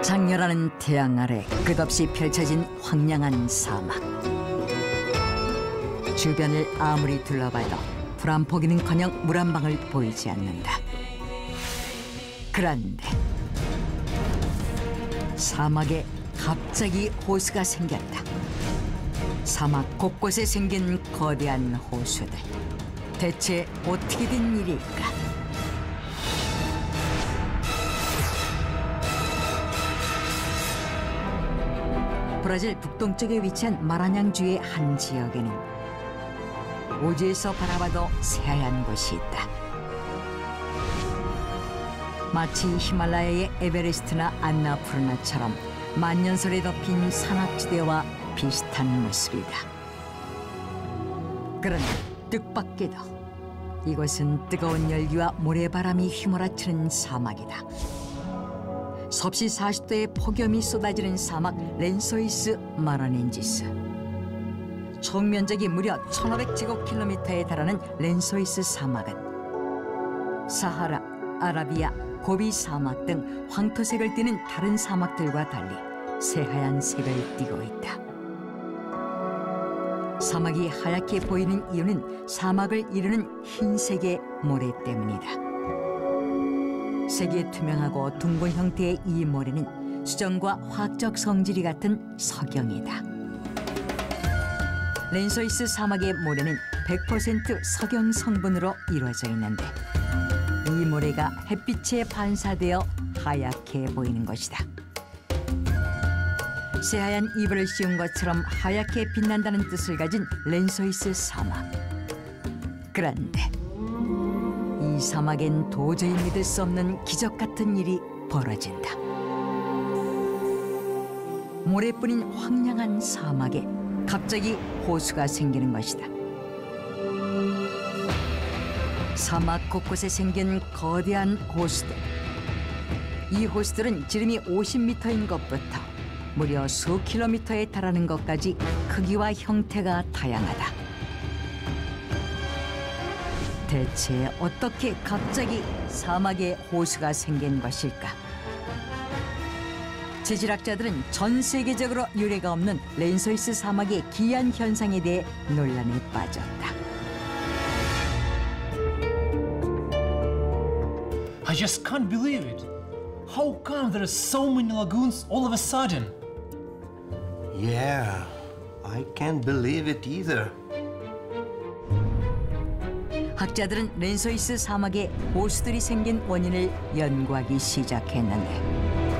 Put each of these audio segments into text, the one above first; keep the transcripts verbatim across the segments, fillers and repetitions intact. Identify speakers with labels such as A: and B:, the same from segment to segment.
A: 장렬하는 태양 아래 끝없이 펼쳐진 황량한 사막. 주변을 아무리 둘러봐도 불 한 포기는커녕 물 한 방울 보이지 않는다. 그런데 사막에 갑자기 호수가 생겼다. 사막 곳곳에 생긴 거대한 호수들. 대체 어떻게 된 일일까? 브라질 북동쪽에 위치한 마라냥주의 한 지역에는 우주에서 바라봐도 새하얀 곳이 있다. 마치 히말라야의 에베레스트나 안나푸르나처럼 만년설에 덮인 산악지대와 비슷한 모습이다. 그런데 뜻밖에도 이곳은 뜨거운 열기와 모래바람이 휘몰아치는 사막이다. 섭씨 사십 도의 폭염이 쏟아지는 사막 렌소이스 마라넨지스. 총 면적이 무려 천오백 제곱킬로미터에 달하는 렌소이스 사막은 사하라, 아라비아, 고비 사막 등 황토색을 띠는 다른 사막들과 달리 새하얀 색을 띠고 있다. 사막이 하얗게 보이는 이유는 사막을 이루는 흰색의 모래 때문이다. 색이 투명하고 둥근 형태의 이 모래는 수정과 화학적 성질이 같은 석영이다. 렌소이스 사막의 모래는 백 퍼센트 석영 성분으로 이루어져 있는데 이 모래가 햇빛에 반사되어 하얗게 보이는 것이다. 새하얀 이불을 씌운 것처럼 하얗게 빛난다는 뜻을 가진 렌소이스 사막. 그런데 이 사막엔 도저히 믿을 수 없는 기적 같은 일이 벌어진다. 모래뿐인 황량한 사막에 갑자기 호수가 생기는 것이다. 사막 곳곳에 생긴 거대한 호수들. 이 호수들은 지름이 오십 미터인 것부터 무려 수 킬로미터에 달하는 것까지 크기와 형태가 다양하다. 대체 어떻게 갑자기 사막에 호수가 생긴 것일까? 지질학자들은 전 세계적으로 유례가 없는 렌소이스 사막의 기이한 현상에 대해 논란에 빠졌다.
B: I just can't believe it. How come there are so many lagoons all of a sudden?
C: Yeah, I can't believe it either.
A: 학자들은 렌소이스 사막에 호수들이 생긴 원인을 연구하기 시작했는데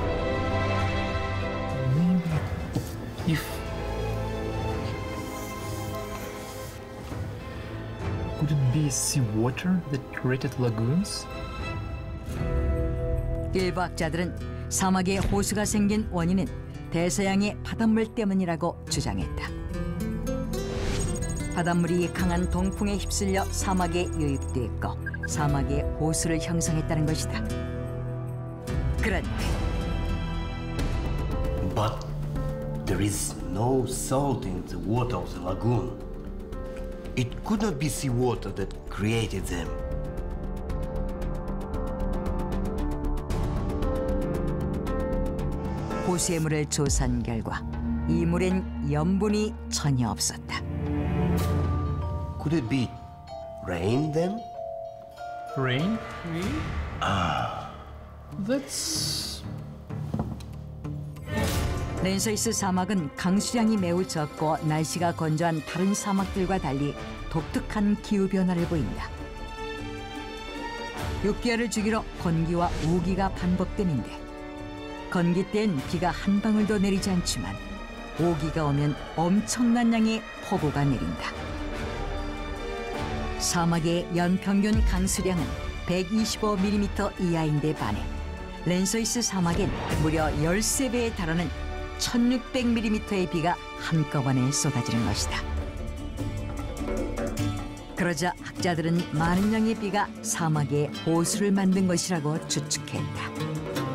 B: If could it be seawater that created lagoons?
A: 일부 학자들은 사막에 호수가 생긴 원인은 대서양의 바닷물 때문이라고 주장했다. 바닷물이 강한 동풍에 휩쓸려 사막에 유입됐고 사막에 호수를 형성했다는 것이다. 그런데
C: But there is no salt in the water of the lagoon. It could not be seawater that created them.
A: 호수의 물을 조사한 결과 이 물엔 염분이 전혀 없었다.
C: Could it be rain then?
B: Rain? Rain? Ah, that's.
A: 렌소이스 사막은 강수량이 매우 적고 날씨가 건조한 다른 사막들과 달리 독특한 기후 변화를 보인다. 육 개월을 주기로 건기와 우기가 반복되는데 건기 땐 비가 한 방울도 내리지 않지만 우기가 오면 엄청난 양의 폭우가 내린다. 사막의 연평균 강수량은 백이십오 밀리미터 이하인데 반해 렌소이스 사막엔 무려 열세 배에 달하는 천육백 밀리미터의 비가 한꺼번에 쏟아지는 것이다. 그러자 학자들은 많은 양의 비가 사막에 호수를 만든 것이라고 추측했다.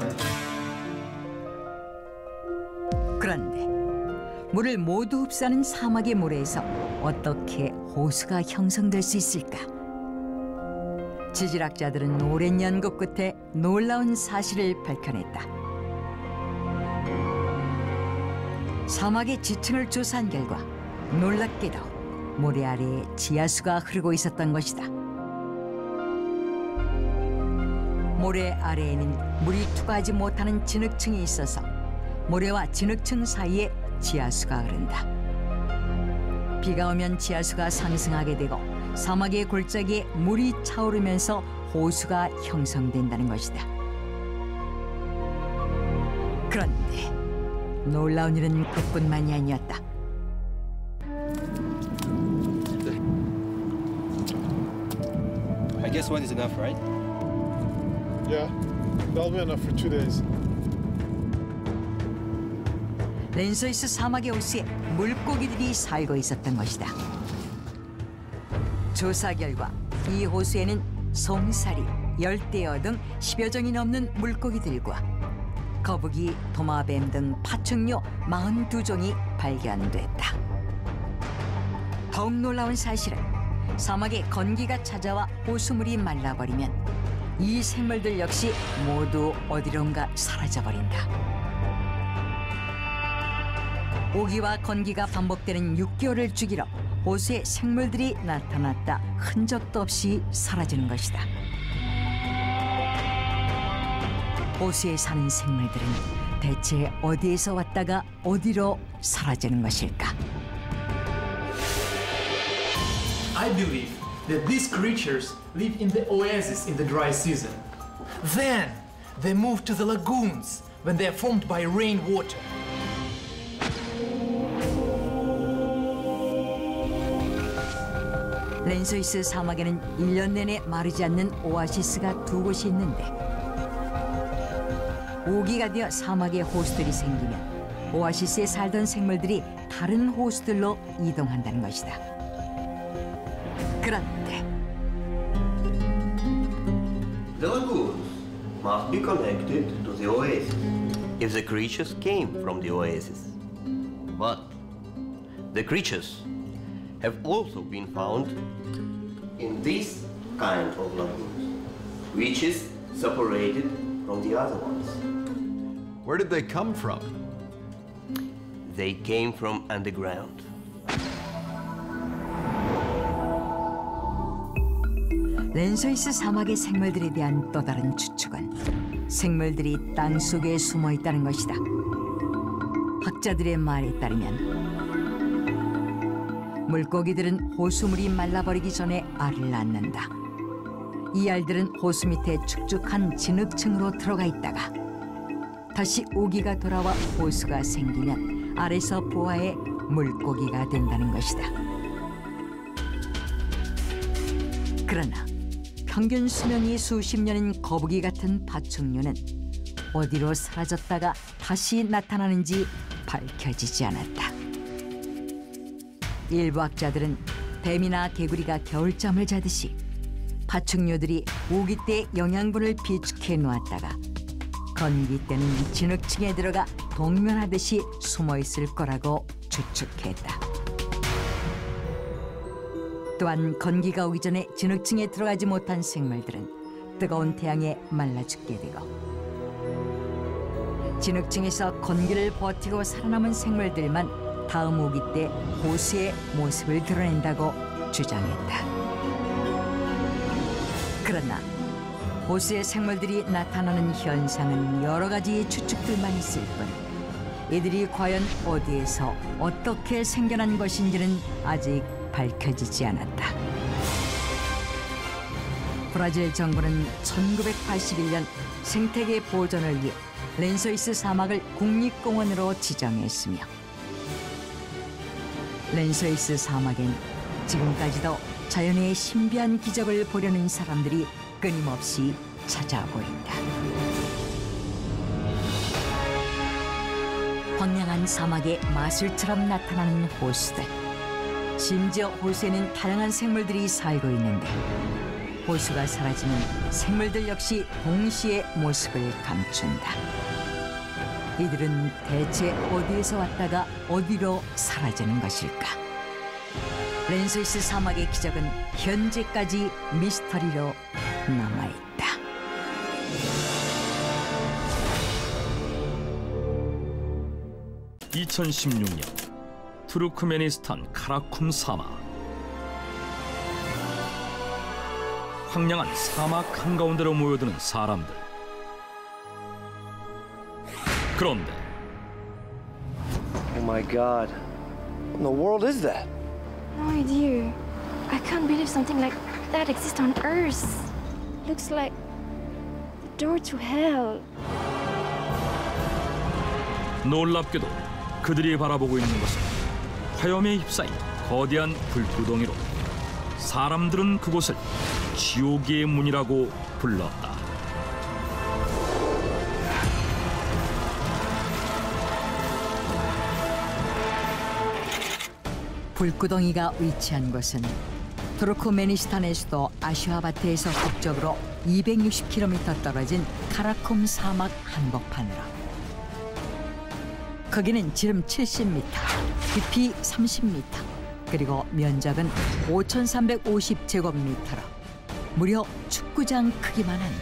A: 그런데 물을 모두 흡수하는 사막의 모래에서 어떻게 호수가 형성될 수 있을까? 지질학자들은 오랜 연구 끝에 놀라운 사실을 밝혀냈다. 사막의 지층을 조사한 결과 놀랍게도 모래 아래에 지하수가 흐르고 있었던 것이다. 모래 아래에는 물이 투과하지 못하는 진흙층이 있어서 모래와 진흙층 사이에 지하수가 흐른다. 비가 오면 지하수가 상승하게 되고 사막의 골짜기에 물이 차오르면서 호수가 형성된다는 것이다. 그런데 놀라운 일은 그뿐만이 아니었다.
D: I guess one is enough, right?
E: Yeah, that'll be enough for two days.
A: 렌소이스 사막의 호수에 물고기들이 살고 있었던 것이다. 조사 결과 이 호수에는 솜사리, 열대어 등 십여 종이 넘는 물고기들과 거북이, 도마뱀 등 파충류 사십이 종이 발견됐다. 더욱 놀라운 사실은 사막에 건기가 찾아와 호수물이 말라버리면 이 생물들 역시 모두 어디론가 사라져버린다. 오기와 건기가 반복되는 육 개월을 주기로 호수에 생물들이 나타났다 흔적도 없이 사라지는 것이다. 호수에 사는 생물들은 대체 어디에서 왔다가 어디로 사라지는 것일까?
B: I believe that these creatures live in the oasis in the dry season. Then they move to the lagoons when they are formed by rainwater.
A: 렌소이스 사막에는 일 년 내내 마르지 않는 오아시스가 두 곳이 있는데 오기가 되어 사막에 호수들이 생기면 오아시스에 살던 생물들이 다른 호수들로 이동한다는 것이다. 그런데
C: The lagoons must be connected to the oasis if the creatures came from the oasis. But the creatures have also been found in this kind of lagoons, which is separated from the other ones.
F: Where did they come from?
C: They came from underground.
A: 렌소이스 사막의 생물들에 대한 또 다른 추측은 생물들이 땅 속에 숨어 있다는 것이다. 학자들의 말에 따르면 물고기들은 호수물이 말라버리기 전에 알을 낳는다. 이 알들은 호수 밑에 축축한 진흙층으로 들어가 있다가 다시 오기가 돌아와 호수가 생기면 알에서 부화해 물고기가 된다는 것이다. 그러나 평균 수명이 수십 년인 거북이 같은 파충류는 어디로 사라졌다가 다시 나타나는지 밝혀지지 않았다. 일부 학자들은 뱀이나 개구리가 겨울잠을 자듯이 파충류들이 오기 때 영양분을 비축해 놓았다가 건기 때는 진흙층에 들어가 동면하듯이 숨어 있을 거라고 추측했다. 또한 건기가 오기 전에 진흙층에 들어가지 못한 생물들은 뜨거운 태양에 말라 죽게 되고 진흙층에서 건기를 버티고 살아남은 생물들만 다음 오기 때 호수의 모습을 드러낸다고 주장했다. 그러나 호수의 생물들이 나타나는 현상은 여러 가지 추측들만 있을 뿐 이들이 과연 어디에서 어떻게 생겨난 것인지는 아직 밝혀지지 않았다. 브라질 정부는 천구백팔십일 년 생태계 보존을 위해 렌소이스 사막을 국립공원으로 지정했으며 렌소이스 사막엔 지금까지도 자연의 신비한 기적을 보려는 사람들이 끊임없이 찾아오고 있다. 황량한 사막에 마술처럼 나타나는 호수들. 심지어 호수에는 다양한 생물들이 살고 있는데 호수가 사라지면 생물들 역시 동시에 모습을 감춘다. 이들은 대체 어디에서 왔다가 어디로 사라지는 것일까? 렌소이스 사막의 기적은 현재까지 미스터리로 남아있다.
D: 이천십육 년 투르크메니스탄 카라쿰 사막. 황량한 사막 한가운데로 모여드는 사람들. 그런데
G: Oh my God. What in the world is that?
H: No idea. I can't believe something like that exists on Earth. Looks like the door to hell.
D: 놀랍게도 그들이 바라보고 있는 것은 화염에 휩싸인 거대한 불구덩이로 사람들은 그곳을 지옥의 문이라고 불렀다.
A: 불구덩이가 위치한 곳은 투르크메니스탄의 수도 아슈하바트에서 북쪽으로 이백육십 킬로미터 떨어진 카라쿰 사막 한복판으로. 거기는 지름 칠십 미터, 깊이 삼십 미터, 그리고 면적은 오천삼백오십 제곱미터로 무려 축구장 크기만 한데,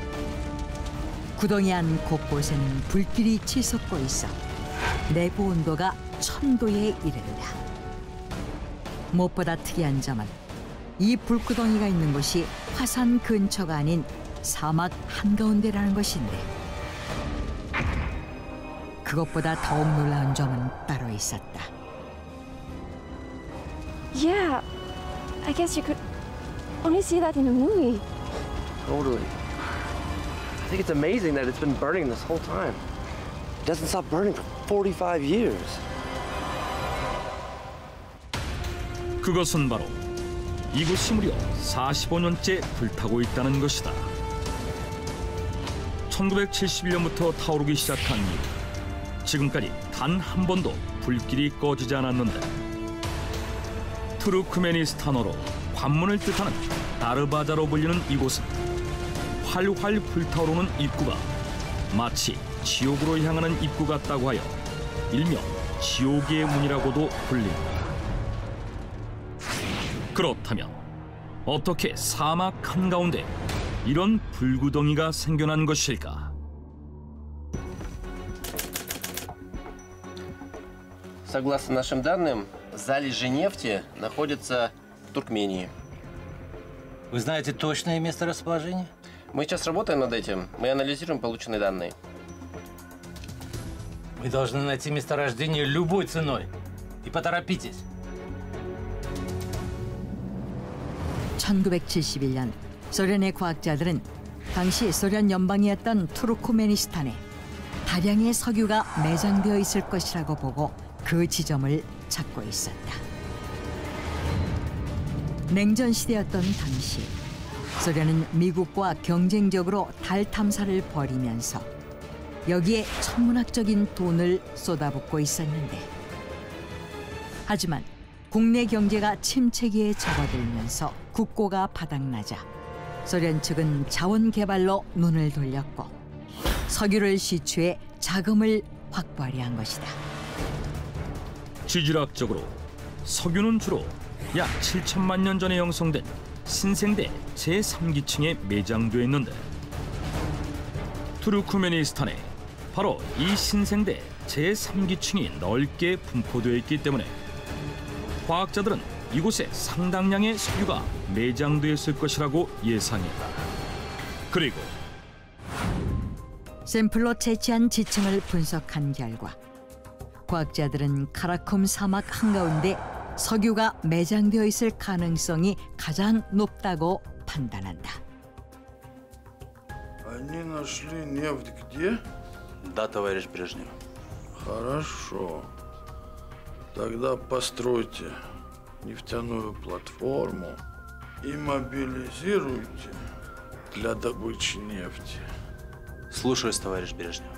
A: 구덩이 안 곳곳에는 불길이 치솟고 있어 내부 온도가 천도에 이른다. 무엇보다 특이한 점은 이 불구덩이가 있는 곳이 화산 근처가 아닌 사막 한가운데라는 것인데, 그것보다 더욱 놀라운 점은 따로 있었다.
H: Yeah, I guess you could only see that in a movie.
G: Totally. I think it's amazing that it's been burning this whole time. It doesn't stop burning for forty-five years.
D: 그것은 바로 이곳이 무려 사십오 년째 불타고 있다는 것이다. 천구백칠십일 년부터 타오르기 시작한 이후 지금까지 단 한 번도 불길이 꺼지지 않았는데, 투르크메니스탄어로 관문을 뜻하는 다르바자로 불리는 이곳은 활활 불타오르는 입구가 마치 지옥으로 향하는 입구 같다고 하여 일명 지옥의 문이라고도 불린다. 그렇다면 어떻게 사막 한가운데 이런 불구덩이가 생겨난 것일까?
G: Согласно нашим данным, залежи нефти находятся в Туркмении.
I: Вы знаете точное место расположения?
G: Мы сейчас работаем над этим. Мы анализируем полученные данные.
I: Мы должны найти месторождение любой ценой. И поторопитесь.
A: 천구백칠십일 년 소련의 과학자들은 당시 소련 연방이었던 투르크메니스탄에 다량의 석유가 매장되어 있을 것이라고 보고 그 지점을 찾고 있었다. 냉전 시대였던 당시 소련은 미국과 경쟁적으로 달 탐사를 벌이면서 여기에 천문학적인 돈을 쏟아붓고 있었는데, 하지만 국내 경제가 침체기에 접어들면서 국고가 바닥나자 소련 측은 자원 개발로 눈을 돌렸고 석유를 시추해 자금을 확보하려 한 것이다.
D: 지질학적으로 석유는 주로 약 칠천만 년 전에 형성된 신생대 제삼 기층에 매장되어 있는데, 투르크메니스탄에 바로 이 신생대 제삼 기층이 넓게 분포되어 있기 때문에 과학자들은 이곳에 상당량의 석유가 매장되어 있을 것이라고 예상했다. 그리고
A: 샘플로 채취한 지층을 분석한 결과 과학자들은 카라쿰 사막 한가운데 석유가 매장되어 있을 가능성이 가장 높다고 판단한다.
J: Они нашли нефть где?
I: Да, товарищ Брежнев.
J: Хорошо. Тогда постройте нефтяную платформу и мобилизируйте для добычи нефти.
I: Слушаюсь, товарищ Брежнев.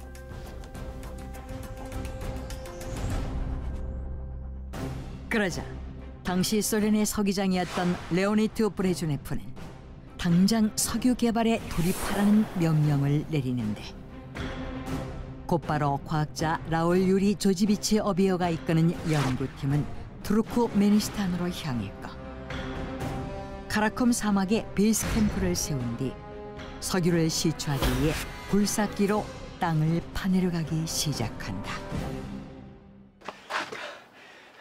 A: 그러자 당시 소련의 석유장이었던 레오니드 브레즈네프는 당장 석유 개발에 돌입하라는 명령을 내리는데, 곧바로 과학자 라울 유리 조지비치 어비어가 이끄는 연구팀은 투르크메니스탄으로 향했고 카라쿰 사막에 베이스 캠프를 세운 뒤 석유를 시추하기 위해 굴삭기로 땅을 파내려가기 시작한다.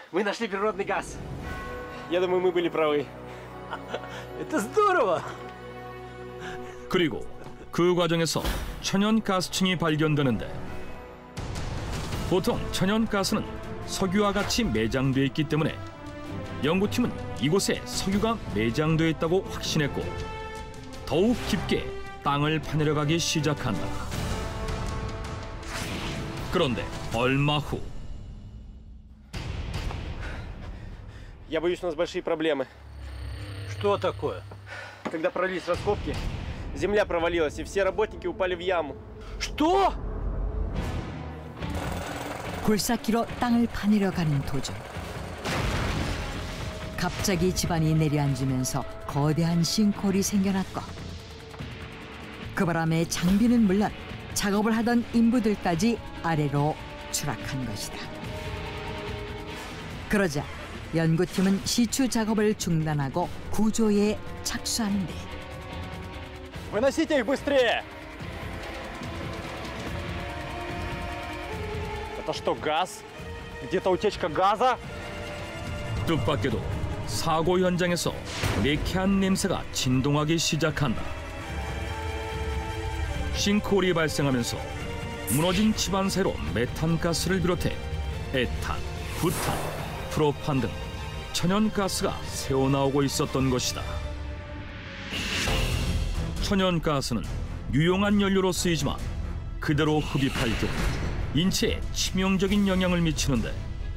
G: Мы нашли природный газ. Я думаю, мы были правы.
I: Это здорово!
D: 그리고 그 과정에서 천연가스층이 발견되는데 보통 천연가스는 석유와 같이 매장돼 있기 때문에 연구팀은 이곳에 석유가 매장돼 있다고 확신했고 더욱 깊게 땅을 파내려가기 시작한다. 그런데 얼마 후
G: Я боюсь, у нас большие проблемы.
I: Что такое?
G: Когда провелись раскопки, земля провалилась, и все работники упали в яму.
I: Что?
A: 골사키로 땅을 파내려 가는 도중 갑자기 집안이 내려앉으면서 거대한 싱크홀이 생겨났고 그 바람에 장비는 물론 작업을 하던 인부들까지 아래로 추락한 것이다. 그러자 연구팀은 시추 작업을 중단하고 구조에 착수하는데
G: Выносите их быстрее! Это что, газ? Где-то утечка газа?
D: 뜻밖에도 사고 현장에서 매캐한 냄새가 진동하기 시작한다. 싱크홀이 발생하면서 무너진 집안 사이로 메탄가스를 비롯해 에탄, 부탄, 프로판 등 천연가스가 새어나오고 있었던 것이다. 천연가스는 유용한 연료로 쓰이지만 그대로 흡입할 경우 인체에 치명적인 영향을 미치는데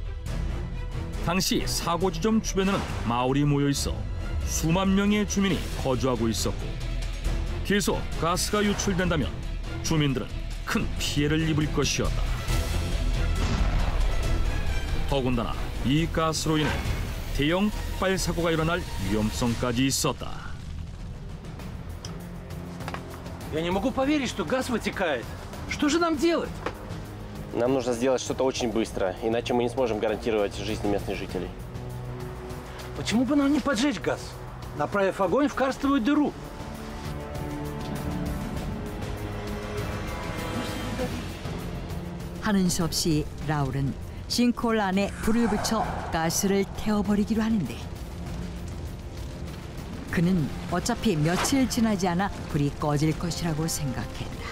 D: 당시 사고 지점 주변에는 마을이 모여 있어 수만 명의 주민이 거주하고 있었고 계속 가스가 유출된다면 주민들은 큰 피해를 입을 것이었다. 더군다나 이 가스로 인해 대형 폭발 사고가 일어날 위험성까지 있었다.
I: Я не могу поверить, что газ вытекает. Что же нам делать?
G: Нам нужно сделать что-то очень быстро, иначе мы не сможем гарантировать жизнь местных жителей.
I: Почему бы нам не поджечь газ, направив огонь в карстовую дыру?
A: 하는 수 없이 라울은 싱크홀 안에 불을 붙여 가스를 태워버리기로 하는데 그는 어차피 며칠 지나지 않아 불이 꺼질 것이라고 생각했다.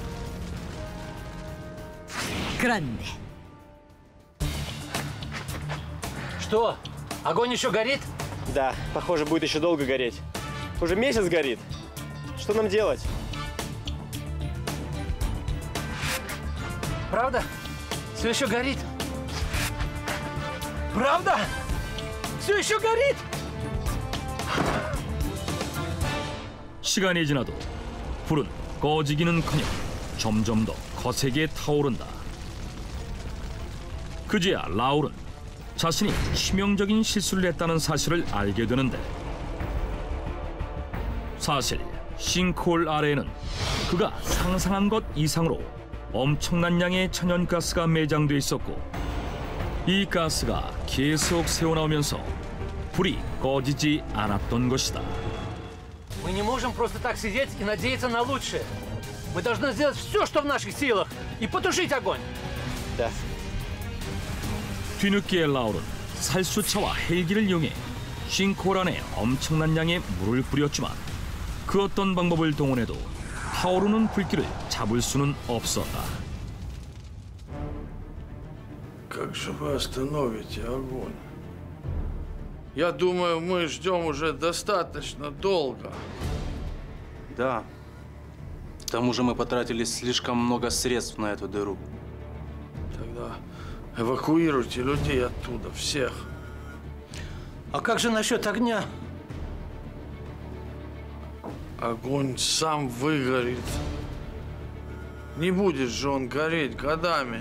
A: 그런데
I: Что? Огонь еще горит?
G: Да, похоже, будет еще долго гореть. Уже месяц горит. Что нам делать?
I: Правда? Все еще горит? Правда? Все еще горит?
D: 시간이 지나도 불은 꺼지기는커녕 점점 더 거세게 타오른다. 그제야 라울은 자신이 치명적인 실수를 했다는 사실을 알게 되는데 사실 싱크홀 아래에는 그가 상상한 것 이상으로 엄청난 양의 천연가스가 매장돼 있었고 이 가스가 계속 새어나오면서 불이 꺼지지 않았던 것이다.
I: Мы не можем просто так сидеть и надеяться на лучшее. Мы должны сделать все, что в наших силах, и потушить огонь.
G: Да.
D: 뒤늦게 라울은 살수차와 헬기를 이용해 싱크홀 안에 엄청난 양의 물을 뿌렸지만 그 어떤 방법을 동원해도 타오르는 불길을 잡을 수는 없었다.
J: Как же вы остановите огонь? Я думаю, мы ждем уже достаточно долго.
K: Да. К тому же мы потратили слишком много средств на эту дыру.
J: Тогда эвакуируйте людей оттуда, всех.
I: А как же насчет огня?
J: Огонь сам выгорит. Не будет же он гореть годами.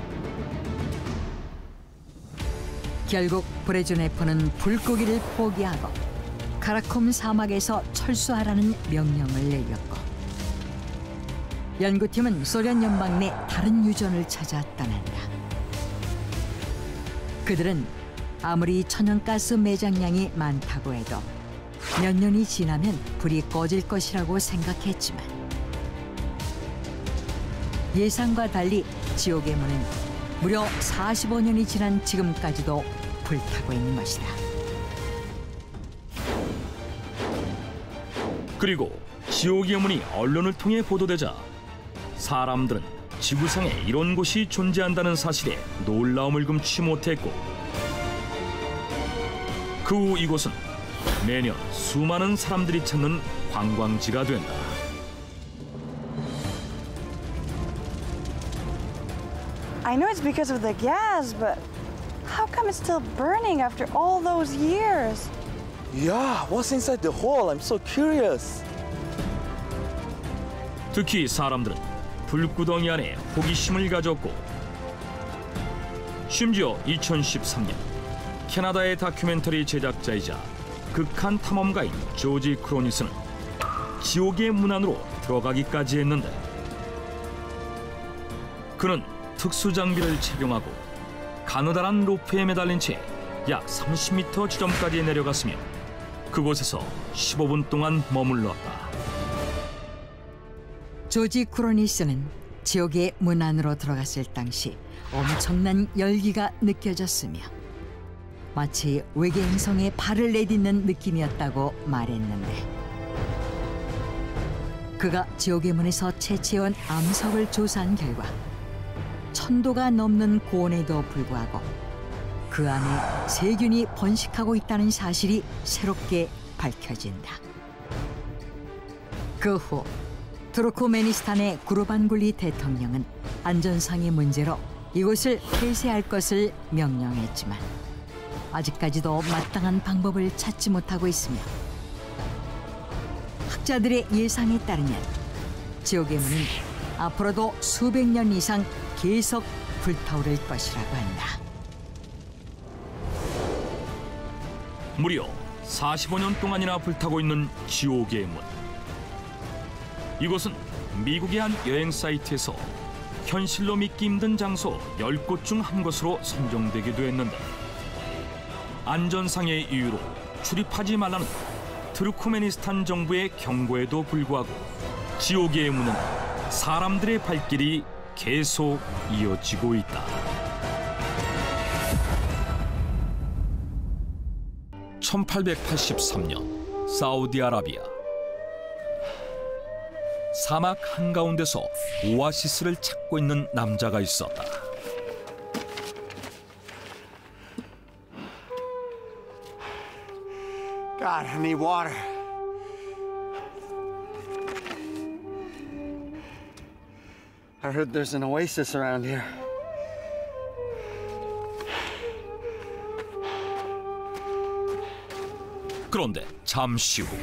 A: 결국 브레즈네프는 불고기를 포기하고 카라콤 사막에서 철수하라는 명령을 내렸고 연구팀은 소련 연방 내 다른 유전을 찾아 떠난다. 그들은 아무리 천연가스 매장량이 많다고 해도 몇 년이 지나면 불이 꺼질 것이라고 생각했지만 예상과 달리 지옥의 문은 무려 사십오 년이 지난 지금까지도 불타고 있는 것이다.
D: 그리고 지옥의 문이 언론을 통해 보도되자 사람들은 지구상에 이런 곳이 존재한다는 사실에 놀라움을 금치 못했고, 그 후 이곳은 매년 수많은 사람들이 찾는 관광지가 된다.
L: I know it's because of the gas, but how come it's still burning after all those years?
G: Yeah, what's inside the hole? I'm so curious.
D: 특히 사람들은 불구덩이 안에 호기심을 가졌고, 심지어 이천십삼 년 캐나다의 다큐멘터리 제작자이자 극한 탐험가인 조지 크로니스는 지옥의 문 안으로 들어가기까지 했는데, 그는 특수 장비를 착용하고 가느다란 로프에 매달린 채 약 삼십 미터 지점까지 내려갔으며 그곳에서 십오 분 동안 머물렀다.
A: 조지 크로니스는 지옥의 문 안으로 들어갔을 당시 엄청난 열기가 느껴졌으며 마치 외계 행성에 발을 내딛는 느낌이었다고 말했는데, 그가 지옥의 문에서 채취해온 암석을 조사한 결과 천도가 넘는 고온에도 불구하고 그 안에 세균이 번식하고 있다는 사실이 새롭게 밝혀진다. 그 후 투르크메니스탄의 구르반굴리 대통령은 안전상의 문제로 이곳을 폐쇄할 것을 명령했지만 아직까지도 마땅한 방법을 찾지 못하고 있으며, 학자들의 예상에 따르면 지옥의 문은 앞으로도 수백 년 이상 계속 불타오를 것이라고 한다.
D: 무려 사십오 년 동안이나 불타고 있는 지옥의 문. 이곳은 미국의 한 여행 사이트에서 현실로 믿기 힘든 장소 열 곳 중 한 곳으로 선정되기도 했는데, 안전상의 이유로 출입하지 말라는 투르크메니스탄 정부의 경고에도 불구하고 지옥의 문은 사람들의 발길이 계속 이어지고 있다. 천팔백팔십삼 년 사우디아라비아. 사막 한가운데서 오아시스를 찾고 있는 남자가 있었다.
M: God, I need water. I heard there's an oasis around here.
D: 그런데 잠시 후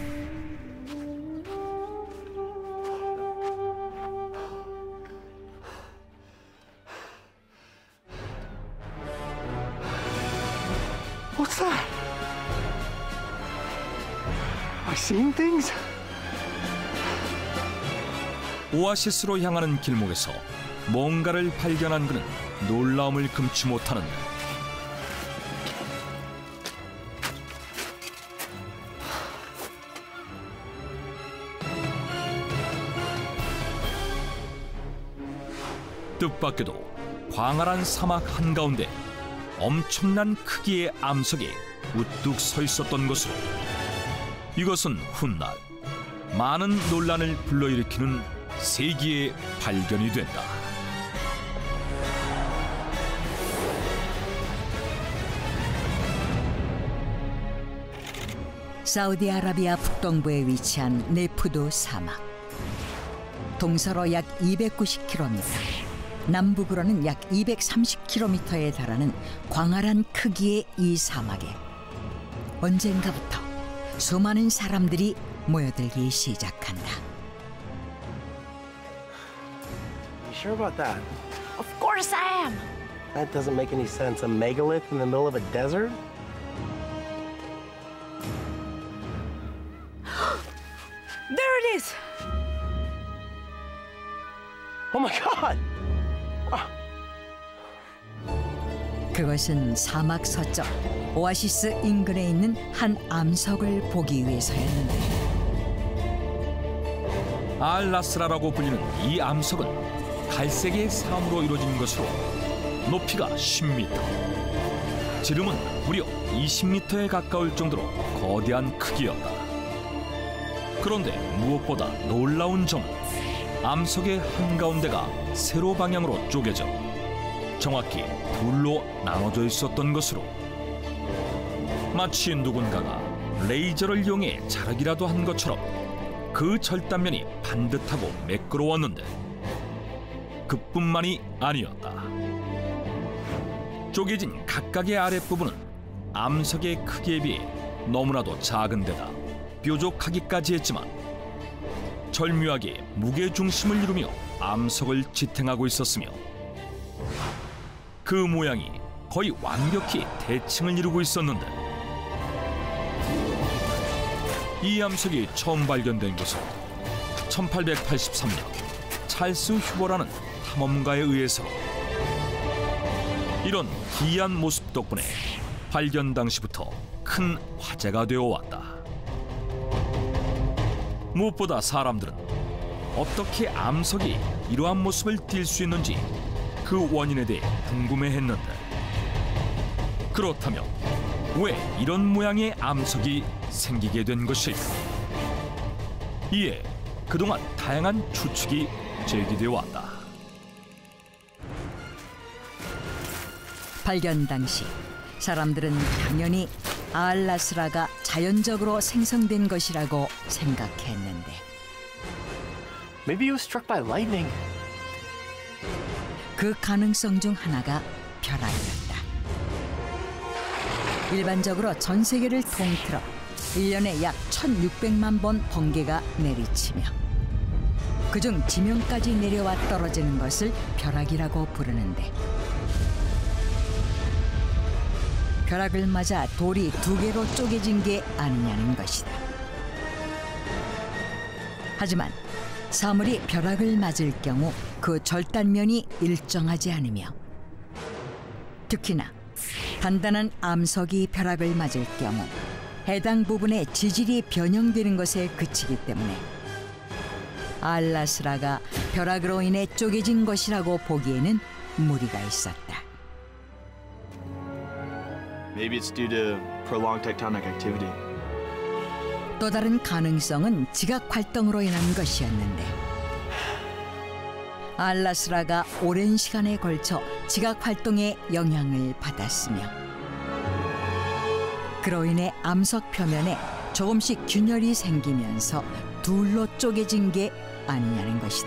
M: What's that? Am I seeing things?
D: 오아시스로 향하는 길목에서 뭔가를 발견한 그는 놀라움을 금치 못하는데, 뜻밖에도 광활한 사막 한가운데 엄청난 크기의 암석이 우뚝 서 있었던 것으로, 이것은 훗날 많은 논란을 불러일으키는 세기의 발견이 된다.
A: 사우디아라비아 북동부에 위치한 네프도 사막. 동서로 약 이백구십 킬로미터, 남북으로는 약 이백삼십 킬로미터에 달하는 광활한 크기의 이 사막에 언젠가부터 수많은 사람들이 모여들기 시작한다.
G: You sure about that?
L: Of course I am.
G: That doesn't make any sense. A megalith in the middle of a desert?
L: There it is.
G: Oh my God!
A: 그것은 사막 서쪽 오아시스 인근에 있는 한 암석을 보기 위해서였는데,
D: 알라스라라고 불리는 이 암석은 갈색의 사암으로 이루어진 것으로 높이가 십 미터, 지름은 무려 이십 미터에 가까울 정도로 거대한 크기였다. 그런데 무엇보다 놀라운 점은 암석의 한가운데가 세로 방향으로 쪼개져 정확히 둘로 나눠져 있었던 것으로, 마치 누군가가 레이저를 이용해 자르기라도 한 것처럼 그 절단면이 반듯하고 매끄러웠는데, 그뿐만이 아니었다. 쪼개진 각각의 아랫부분은 암석의 크기에 비해 너무나도 작은 데다 뾰족하기까지 했지만 절묘하게 무게중심을 이루며 암석을 지탱하고 있었으며, 그 모양이 거의 완벽히 대칭을 이루고 있었는데, 이 암석이 처음 발견된 것은 천팔백팔십삼 년 찰스 휴버라는 탐험가에 의해서. 이런 기이한 모습 덕분에 발견 당시부터 큰 화제가 되어 왔다. 무엇보다 사람들은 어떻게 암석이 이러한 모습을 띌 수 있는지 그 원인에 대해 궁금해했는데, 그렇다면 왜 이런 모양의 암석이 생기게 된 것일까? 이에 그동안 다양한 추측이 제기되어 왔다.
A: 발견 당시 사람들은 당연히 아알라스라가 자연적으로 생성된 것이라고 생각했는데,
I: Maybe it was struck by lightning.
A: 그 가능성 중 하나가 벼락이었다. 일반적으로 전 세계를 통틀어 일 년에 약 천육백만 번 번개가 내리치며 그중 지면까지 내려와 떨어지는 것을 벼락이라고 부르는데, 벼락을 맞아 돌이 두 개로 쪼개진 게 아니냐는 것이다. 하지만 사물이 벼락을 맞을 경우 그 절단면이 일정하지 않으며, 특히나 단단한 암석이 벼락을 맞을 경우 해당 부분의 지질이 변형되는 것에 그치기 때문에 아알라스라가 벼락으로 인해 쪼개진 것이라고 보기에는 무리가 있었다.
N: Maybe it's due to prolonged tectonic activity.
A: 또 다른 가능성은 지각 활동으로 인한 것이었는데, 아알라스라가 오랜 시간에 걸쳐 지각 활동에 영향을 받았으며, 그로 인해 암석 표면에 조금씩 균열이 생기면서 둘로 쪼개진 게 아니냐는 것이다.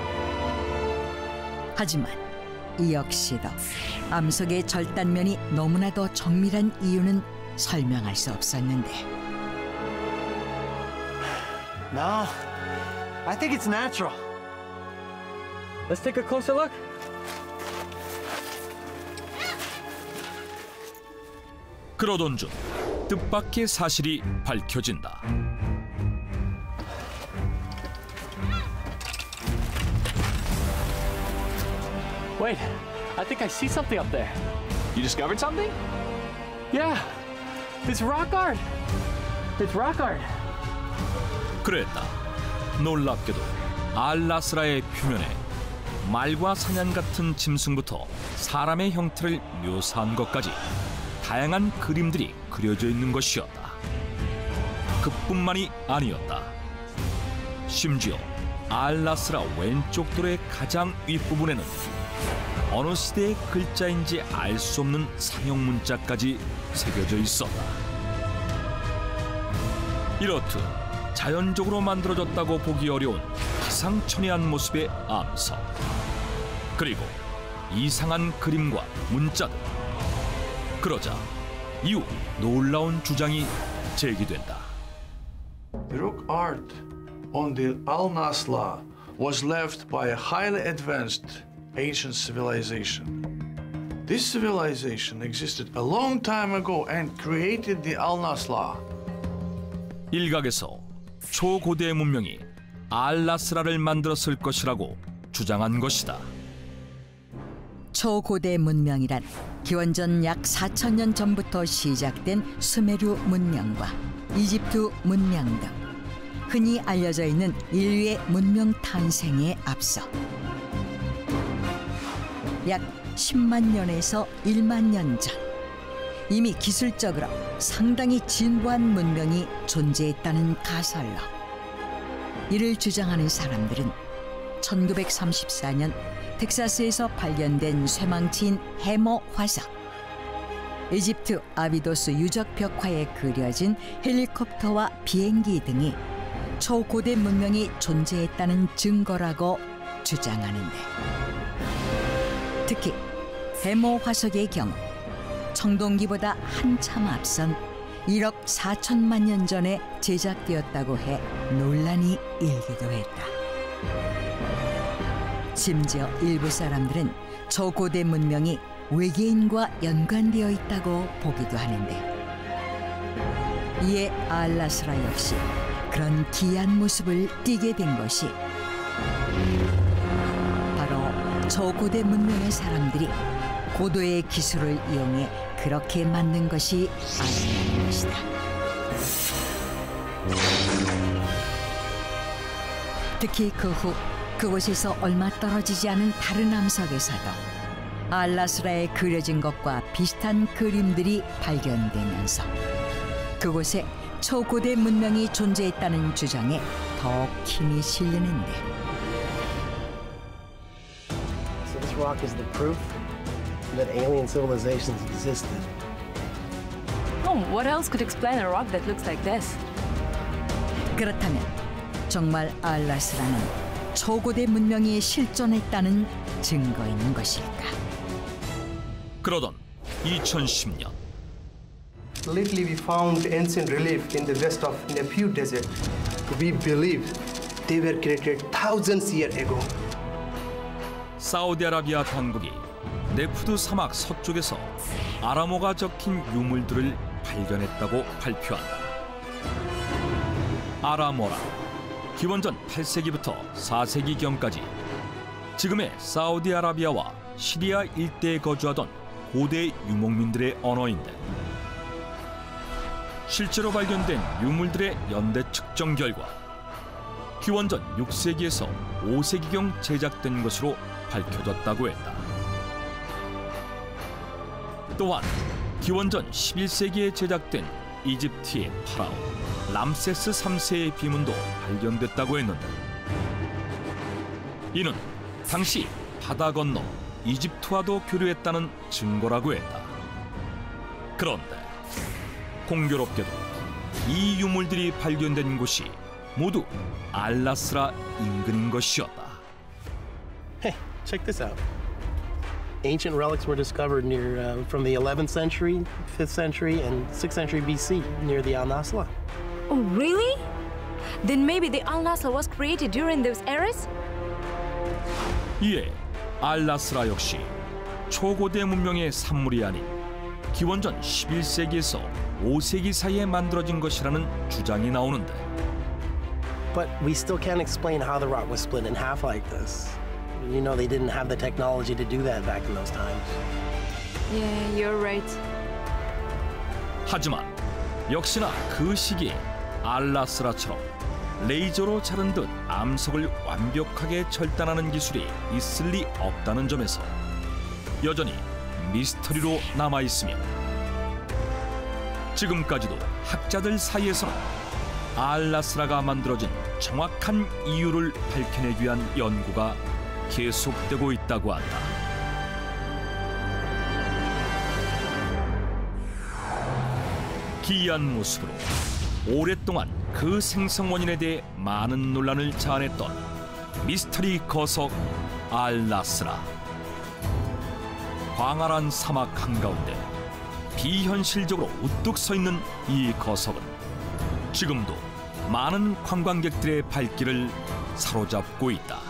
A: 하지만 이 역시도 암석의 절단면이 너무나도 정밀한 이유는 설명할 수 없었는데,
M: No, I think it's natural.
I: Let's take a closer look.
D: 그러던 중 뜻밖의 사실이 밝혀진다.
I: Wait, I think I see something up there.
N: You discovered something?
I: Yeah, it's rock art. It's rock art.
D: 그랬다. 놀랍게도 아알라스라의 표면에 말과 사냥 같은 짐승부터 사람의 형태를 묘사한 것까지 다양한 그림들이 그려져 있는 것이었다. 그뿐만이 아니었다. 심지어 아알라스라 왼쪽 돌의 가장 윗부분에는 어느 시대의 글자인지 알 수 없는 상형 문자까지 새겨져 있었다. 이렇듯 자연적으로 만들어졌다고 보기 어려운 기상천외한 모습의 암석, 그리고 이상한 그림과 문자들. 그러자 이후 놀라운 주장이 제기된다.
J: The rock art on the Al-Nasla was left by a highly advanced ancient civilization. This civilization existed a long time ago and created the Al-Nasla.
D: 일각에서 초고대 문명이 아알라스라를 만들었을 것이라고 주장한 것이다.
A: 초고대 문명이란 기원전 약 사천 년 전부터 시작된 수메르 문명과 이집트 문명 등 흔히 알려져 있는 인류의 문명 탄생에 앞서 약 십만 년에서 일만 년 전 이미 기술적으로 상당히 진보한 문명이 존재했다는 가설로 이를 주장하는 사람들은 천구백삼십사 년 텍사스에서 발견된 쇠망치인 해머 화석, 이집트 아비도스 유적 벽화에 그려진 헬리콥터와 비행기 등이 초고대 문명이 존재했다는 증거라고 주장하는데, 특히 해머 화석의 경우 청동기보다 한참 앞선 일억 사천만 년 전에 제작되었다고 해 논란이 일기도 했다. 심지어 일부 사람들은 초고대 문명이 외계인과 연관되어 있다고 보기도 하는데, 이에 알라스라 역시 그런 기이한 모습을 띠게 된 것이 바로 초고대 문명의 사람들이 고도의 기술을 이용해 그렇게 만든 것이 아니라는 것이다. 특히 그 후 그곳에서 얼마 떨어지지 않은 다른 암석에서도 알라스라에 그려진 것과 비슷한 그림들이 발견되면서 그곳에 초고대 문명이 존재했다는 주장에 더욱 힘이 실리는데,
O: So this rock is the proof that alien civilizations existed.
P: Oh, what else could explain a rock that looks like this?
A: 그렇다면 정말 알라스라는 초고대 문명이 실존했다는 증거인 것일까?
D: 그러던 이천십 년
Q: Lately we found ancient relief in the west of Nephew Desert. We believe they were created thousands years ago.
D: 사우디아라비아 당국이 네프두 사막 서쪽에서 아라모가 적힌 유물들을 발견했다고 발표한다. 아라모라, 기원전 팔 세기부터 사 세기경까지 지금의 사우디아라비아와 시리아 일대에 거주하던 고대 유목민들의 언어인데, 실제로 발견된 유물들의 연대 측정 결과 기원전 육 세기에서 오 세기경 제작된 것으로 밝혀졌다고 했다. 또한 기원전 십일 세기에 제작된 이집트의 파라오 람세스 삼 세의 비문도 발견됐다고 했는데, 이는 당시 바다 건너 이집트와도 교류했다는 증거라고 했다. 그런데 공교롭게도 이 유물들이 발견된 곳이 모두 알라스라 인근인 것이었다.
O: Hey, check this out. Ancient relics were discovered near uh, from the eleventh century, fifth century, and sixth century B C near the Al Nasla.
P: Oh, really? Then maybe the Al Nasla was created during those eras?
D: 이에 알라스라 역시 초고대 문명의 산물이 아닌 기원전 십일 세기에서 오 세기 사이에 만들어진 것이라는 주장이 나오는데,
O: But we still can't explain how the rock was split in half like this. You know, they didn't have the technology to do that back in those times.
P: Yeah, you're right.
D: 하지만 역시나 그 시기에 알라스라처럼 레이저로 자른 듯 암석을 완벽하게 절단하는 기술이 있을 리 없다는 점에서 여전히 미스터리로 남아있으며, 지금까지도 학자들 사이에서는 알라스라가 만들어진 정확한 이유를 밝혀내기 위한 연구가 계속되고 있다고 한다. 기이한 모습으로 오랫동안 그 생성 원인에 대해 많은 논란을 자아냈던 미스터리 거석 알라스라. 광활한 사막 한가운데 비현실적으로 우뚝 서 있는 이 거석은 지금도 많은 관광객들의 발길을 사로잡고 있다.